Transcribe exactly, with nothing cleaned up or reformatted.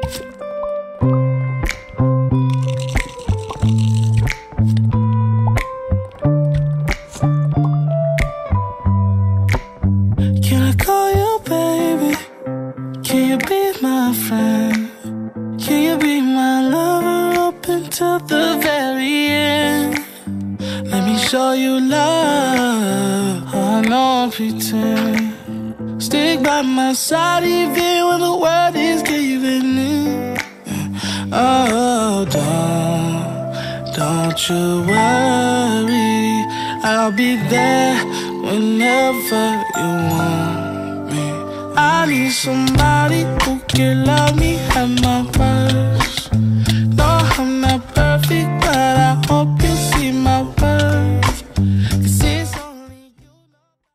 Can I call you baby? Can you be my friend? Can you be my lover up until the very end? Let me show you love. I don't pretend. Stick by my side even when the world is giving in. Oh, don't, don't you worry. I'll be there whenever you want me. I need somebody who can love me at my right.